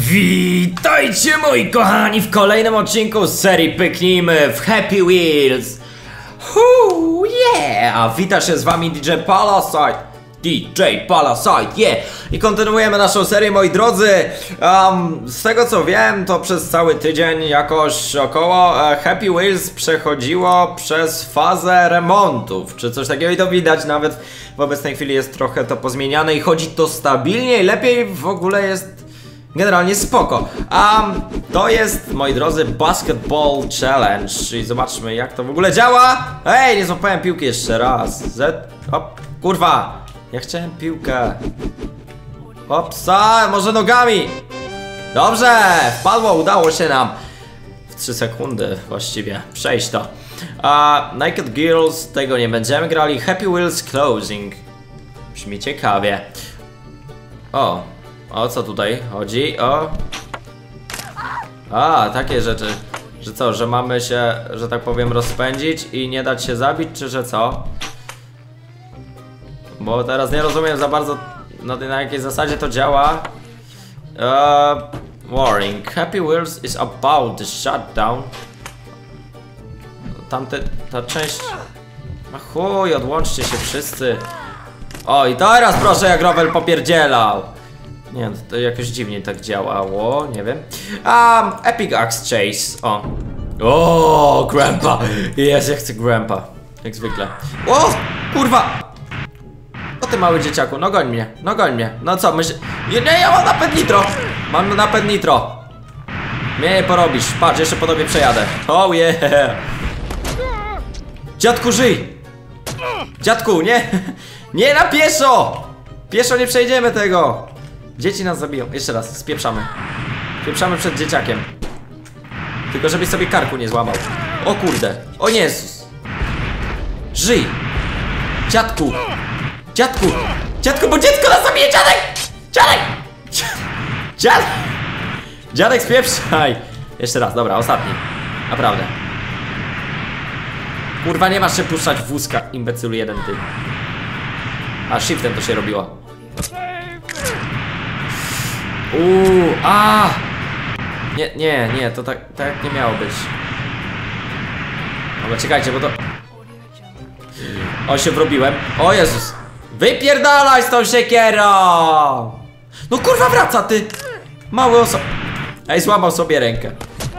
Witajcie moi kochani w kolejnym odcinku z serii Pyknijmy w Happy Wheels. Yeah! Wita się z wami DJ Palasite. Yeah! I kontynuujemy naszą serię, moi drodzy. Z tego co wiem, to przez cały tydzień jakoś około Happy Wheels przechodziło przez fazę remontów, czy coś takiego, i to widać nawet w obecnej chwili jest trochę to pozmieniane i chodzi to stabilniej, lepiej, w ogóle jest generalnie spoko. To jest, moi drodzy, Basketball Challenge i zobaczmy jak to w ogóle działa. Ej, nie złapałem piłki jeszcze raz. Hop, kurwa. Ja chciałem piłkę. Hopsa, może nogami. Dobrze, wpadło, udało się nam w 3 sekundy właściwie przejść to. Naked Girls, tego nie będziemy grali. Happy Wheels Closing. Brzmi ciekawie. O co tutaj chodzi? Takie rzeczy. Że co, że mamy się, że tak powiem, rozpędzić i nie dać się zabić, czy że co? Bo teraz nie rozumiem za bardzo na jakiej zasadzie to działa. Warning. Happy Wheels is about to shut down. Ta część... chuj, odłączcie się wszyscy. I teraz proszę, jak Rower popierdzielał. Nie, to jakoś dziwnie tak działało, nie wiem. Epic Axe Chase, Grandpa! Jest, ja chcę Grandpa. Jak zwykle. Kurwa! Ty mały dzieciaku, no goń mnie. No co, Nie, ja mam napęd nitro! Mam napęd nitro. Mnie nie porobisz, patrz, jeszcze po tobie przejadę. Yeah! Dziadku, żyj! Dziadku, nie! Nie na pieszo! Pieszo nie przejdziemy tego! Dzieci nas zabiją. Jeszcze raz, spieprzamy. Spieprzamy przed dzieciakiem. Tylko żebyś sobie karku nie złamał. O kurde. O Jezus. Żyj. Dziadku. Dziadku, bo dziecko nas zabije. Dziadek, spieprzaj. Jeszcze raz, dobra, ostatni. Naprawdę. Kurwa, nie masz się puszczać w wózka, imbecylu jeden ty. Shiftem to się robiło. Nie, to tak nie miało być. Dobra, czekajcie, bo to... się wrobiłem. O Jezus. Wypierdalaj z tą siekierą! No kurwa, wraca ty! Mały Ej, złamał sobie rękę.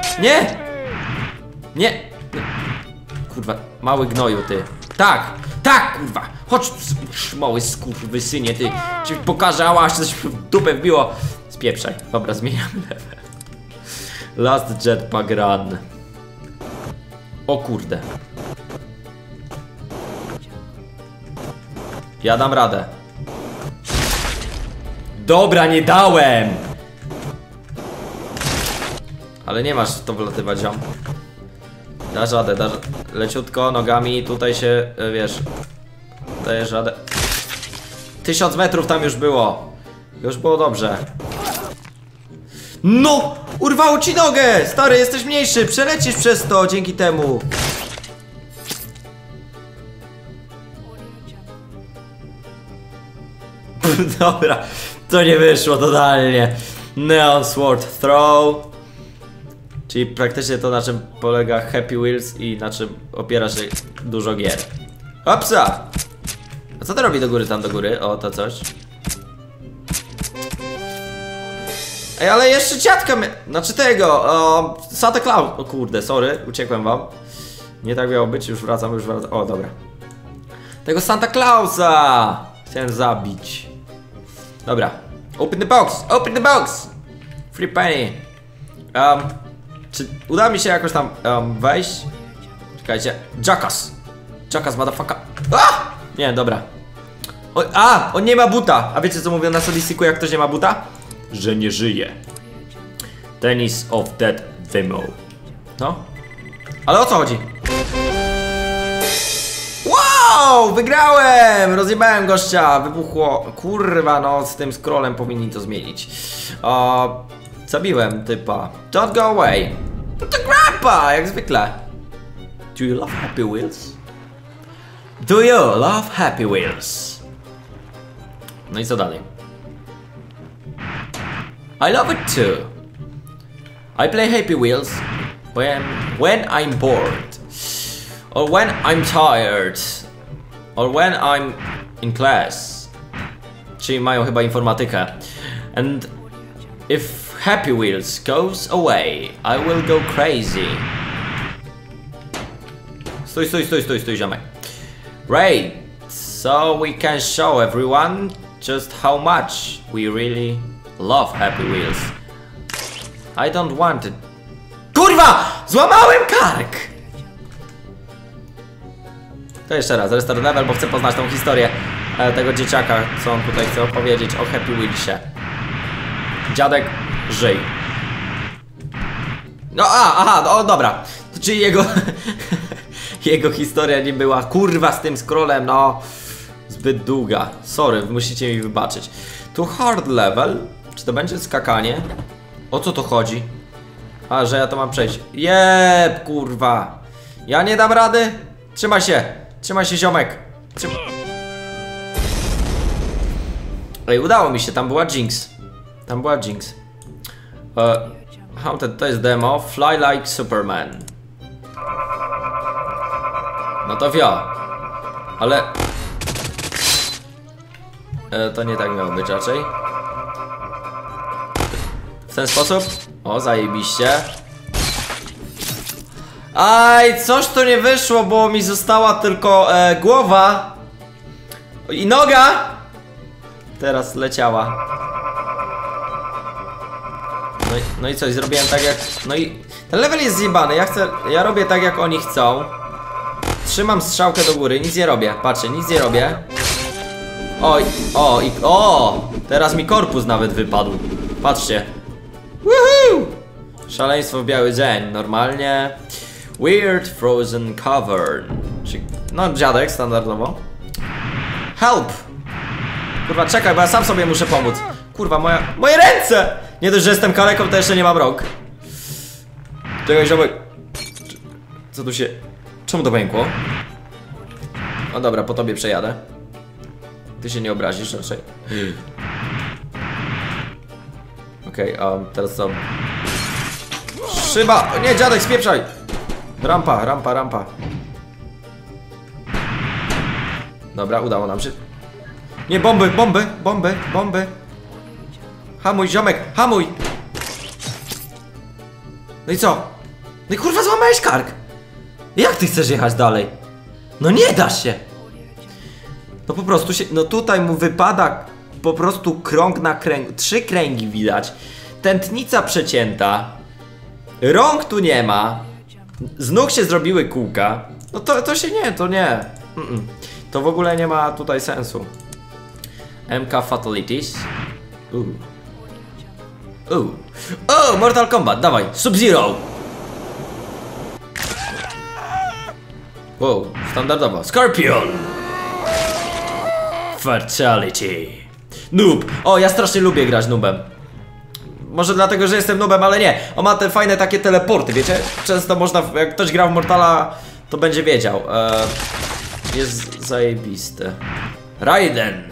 Nie! Kurwa, mały gnoju ty. Tak, kurwa! Chodź, mały skurwysynie, ty. Ci pokażę, aż coś w dupę wbiło. Spieprzaj. Dobra, zmieniamy level. Last Jetpack Run. O kurde. Ja dam radę. Dobra, nie dałem. Ale nie masz w to wlatywać, ziom. Dasz radę, leciutko, nogami, tutaj się, wiesz, dajesz radę. 1000 metrów tam już było. Już było dobrze. No! Urwało ci nogę! Stary, jesteś mniejszy, przelecisz przez to dzięki temu. Dobra, to nie wyszło totalnie. Neon Sword Throw. Czyli praktycznie to, na czym polega Happy Wheels i na czym opiera się dużo gier. Opsa! A co to robi do góry, tam do góry? O, to coś. Ej, ale jeszcze dziadka znaczy tego, Santa Claus. O kurde, sorry, uciekłem wam. Nie tak miało być, już wracam. O, dobra. Tego Santa Clausa chciałem zabić. Dobra. Open the box! Free penny. Czy uda mi się jakoś tam wejść? Czekajcie. Jackass, motherfucker. Nie, dobra. On nie ma buta. A wiecie co mówią na Solisiku, jak ktoś nie ma buta? Że nie żyje. Tennis of Dead Demo. No. Ale o co chodzi? Wow! Wygrałem! Rozjebałem gościa. Wybuchło. Kurwa, no z tym scrollem powinni to zmienić. Zabiłem typa. Don't go away. To Grandpa, jak zwykle. Do you love Happy Wheels? Do you love Happy Wheels? No i co dalej? I love it too. I play Happy Wheels when I'm bored, or when I'm tired, or when I'm in class. Czyli mają chyba informatykę. And if Happy Wheels goes away, I will go crazy. Stój, ziomek. Great, so we can show everyone just how much we really love Happy Wheels. I don't want it. Kurwa! Złamałem kark! To jeszcze raz, restart level, bo chcę poznać tą historię tego dzieciaka, co on tutaj chce opowiedzieć o Happy Wheelsie. Dziadek, żyj. No, aha, dobra. To czyli jego... jego historia nie była, kurwa, z tym scrollem, no... zbyt długa. Sorry, musicie mi wybaczyć. Tu hard level. Czy to będzie skakanie? O co to chodzi? A, że ja to mam przejść. Jeb, kurwa. Ja nie dam rady? Trzymaj się, ziomek. Ej, udało mi się, tam była Jinx. Haunted, to jest demo. Fly like Superman. No to wio. Ale... to nie tak miało być raczej. W ten sposób? O, zajebiście. Aj, coś to nie wyszło, bo mi została tylko głowa i noga. Teraz leciała. No i coś, zrobiłem tak jak... No i ten level jest zjebany, ja robię tak jak oni chcą. Trzymam strzałkę do góry, nic nie robię, patrzcie, nic nie robię. Oj, teraz mi korpus nawet wypadł. Patrzcie. Woohoo! Szaleństwo w biały dzień, normalnie. Weird frozen cavern. No, dziadek standardowo. Help! Kurwa, czekaj, bo ja sam sobie muszę pomóc. Kurwa, moje ręce! Nie dość, że jestem kaleką, to jeszcze nie mam rąk. Czekaj, ziomek. Co tu się... Czemu to pękło? O dobra, po tobie przejadę. Ty się nie obrazisz raczej. Okej, teraz co? Szyba! Nie, dziadek, spieprzaj! Rampa. Dobra, udało nam się. Nie, bomby! Hamuj, ziomek, hamuj! No i co? No i kurwa, złamałeś kark! Jak ty chcesz jechać dalej? No nie da się! No po prostu się... No tutaj mu wypada po prostu krąg na kręg... 3 kręgi widać. Tętnica przecięta. Rąk tu nie ma. Z nóg się zrobiły kółka. No to się nie, to nie. To w ogóle nie ma tutaj sensu. MK Fatalities. O, Mortal Kombat, dawaj, Sub-Zero. Wow, standardowo. Scorpion. Fatality. Noob. O, ja strasznie lubię grać noobem. Może dlatego, że jestem noobem, ale nie. On ma te fajne takie teleporty, wiecie? Często można, jak ktoś grał w Mortala, to będzie wiedział. Jest zajebiste. Raiden.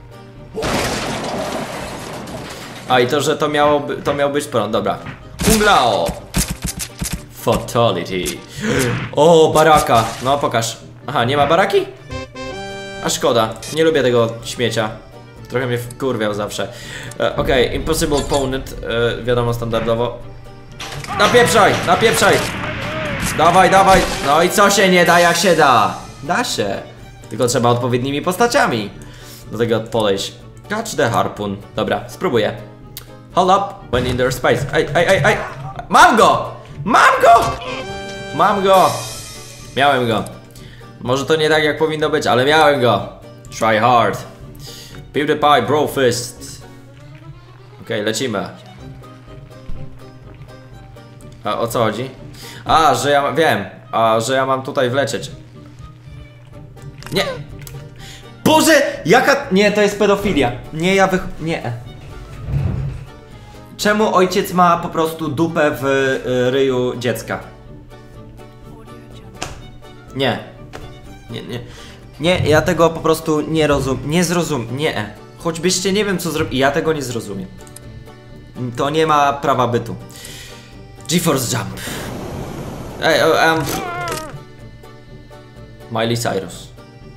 A i to, że to miał być prąd, dobra. Kung Lao. Fatality. O, baraka. No, pokaż. Aha, nie ma baraki? A szkoda, nie lubię tego śmiecia. Trochę mnie wkurwiał zawsze. Okej, Impossible Opponent, wiadomo, standardowo. Napieprzaj! Dawaj! No i co się nie da, jak się da? Da się. Tylko trzeba odpowiednimi postaciami do tego podejść. Catch the harpoon. Dobra, spróbuję. Hold up when in their space. Ej! Mam go! Miałem go. Może to nie tak jak powinno być, ale miałem go. Try hard. PewDiePie, bro fist. Okej, lecimy. A o co chodzi? A, że ja wiem. A, że ja mam tutaj wlecieć. Nie. Boże, jaka... Nie, to jest pedofilia. Nie, nie. Czemu ojciec ma po prostu dupę w ryju dziecka? Nie, ja tego po prostu nie zrozumiem. Nie. Choćbyście nie wiem co zrobić, ja tego nie zrozumiem. To nie ma prawa bytu. GeForce Jump. Miley Cyrus.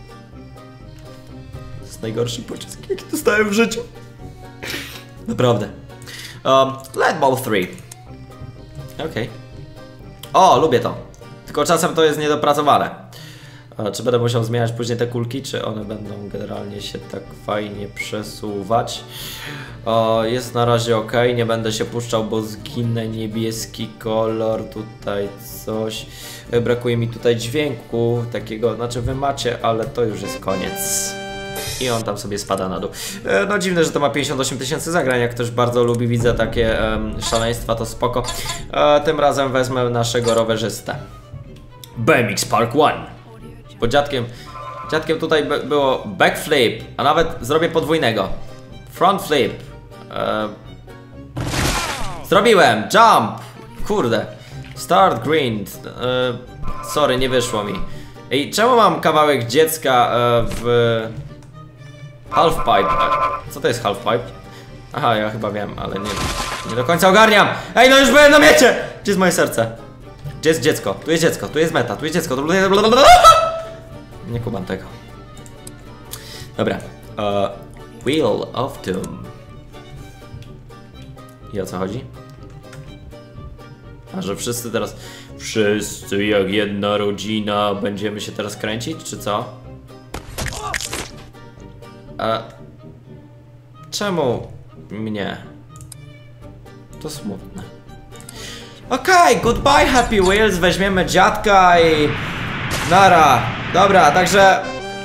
To jest najgorszy pocisk, jaki dostałem w życiu. Naprawdę. Lead Ball 3. Okej. O, lubię to. Tylko czasem to jest niedopracowane. Czy będę musiał zmieniać później te kulki, czy one będą generalnie się tak fajnie przesuwać? Jest na razie ok, nie będę się puszczał, bo zginę. Niebieski kolor, tutaj coś. Brakuje mi tutaj dźwięku takiego, znaczy wy macie, ale to już jest koniec. I on tam sobie spada na dół. No dziwne, że to ma 58 000 zagrań, jak ktoś bardzo lubi, widzę takie szaleństwa, to spoko. Tym razem wezmę naszego rowerzystę. BMX Park 1. Bo dziadkiem tutaj było backflip, a nawet zrobię podwójnego. Front flip. Zrobiłem! Jump! Kurde. Start green. Sorry, nie wyszło mi. Ej, czemu mam kawałek dziecka w halfpipe? Co to jest halfpipe? Aha, ja chyba wiem, ale nie do końca ogarniam. Ej, no już byłem na miecie! Gdzie jest moje serce? Gdzie jest dziecko? Tu jest dziecko, tu jest meta, tu jest dziecko. Nie kumam tego. Dobra. Wheel of Doom. I o co chodzi? A że wszyscy teraz... Wszyscy jak jedna rodzina będziemy się teraz kręcić, czy co? Czemu mnie? To smutne. Okej, goodbye Happy Wheels, weźmiemy dziadka i... Nara. Dobra, także...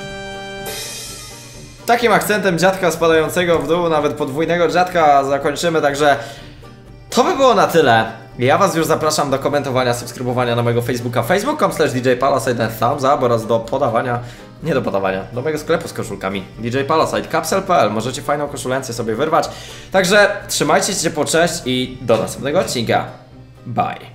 Takim akcentem dziadka spadającego w dół, nawet podwójnego dziadka zakończymy, także... To by było na tyle. Ja was już zapraszam do komentowania, subskrybowania na mojego Facebooka, facebook.com/DJPalasite, thumbs up oraz do podawania, nie do podawania, do mojego sklepu z koszulkami DJ Palasite, capsule.pl, możecie fajną koszulencję sobie wyrwać. Także trzymajcie się ciepło, cześć i do następnego odcinka. Bye.